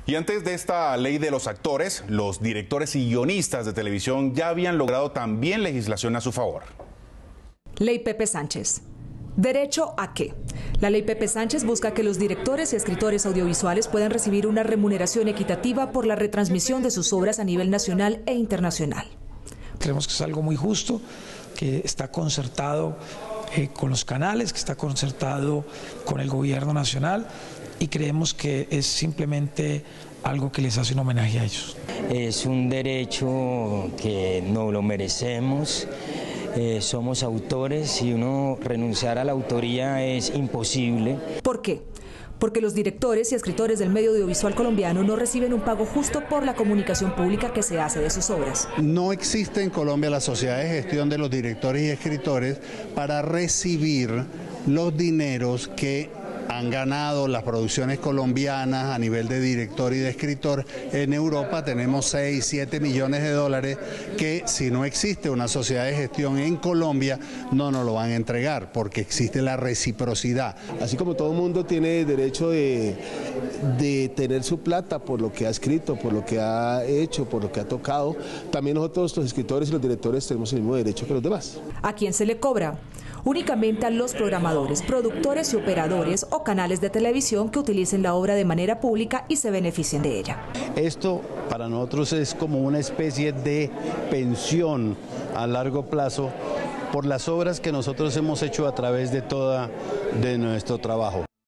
Y antes de esta ley de los actores, los directores y guionistas de televisión ya habían logrado también legislación a su favor. Ley Pepe Sánchez. ¿Derecho a qué? La Ley Pepe Sánchez busca que los directores y escritores audiovisuales puedan recibir una remuneración equitativa por la retransmisión de sus obras a nivel nacional e internacional. Creemos que es algo muy justo, que está concertado con los canales, que está concertado con el gobierno nacional, y creemos que es simplemente algo que les hace un homenaje a ellos. Es un derecho que no lo merecemos. Somos autores y uno renunciar a la autoría es imposible. ¿Por qué? Porque los directores y escritores del medio audiovisual colombiano no reciben un pago justo por la comunicación pública que se hace de sus obras. No existe en Colombia la sociedad de gestión de los directores y escritores para recibir los dineros que han ganado las producciones colombianas a nivel de director y de escritor. En Europa tenemos 6, 7 millones de dólares que, si no existe una sociedad de gestión en Colombia, no nos lo van a entregar, porque existe la reciprocidad. Así como todo mundo tiene derecho de tener su plata por lo que ha escrito, por lo que ha hecho, por lo que ha tocado, también nosotros los escritores y los directores tenemos el mismo derecho que los demás. ¿A quién se le cobra? Únicamente a los programadores, productores y operadores o canales de televisión que utilicen la obra de manera pública y se beneficien de ella. Esto para nosotros es como una especie de pensión a largo plazo por las obras que nosotros hemos hecho a través de nuestro trabajo.